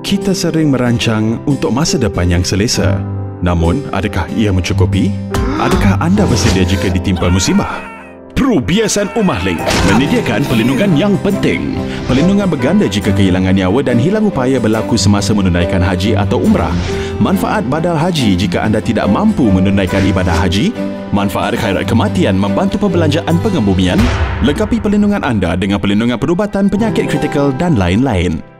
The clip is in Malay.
Kita sering merancang untuk masa depan yang selesa. Namun, adakah ia mencukupi? Adakah anda bersedia jika ditimpa musibah? Perubiasan Umahlink menyediakan perlindungan yang penting. Perlindungan berganda jika kehilangan nyawa dan hilang upaya berlaku semasa menunaikan haji atau umrah. Manfaat badal haji jika anda tidak mampu menunaikan ibadah haji. Manfaat khairat kematian membantu perbelanjaan pengebumian. Lengkapi perlindungan anda dengan perlindungan perubatan penyakit kritikal dan lain-lain.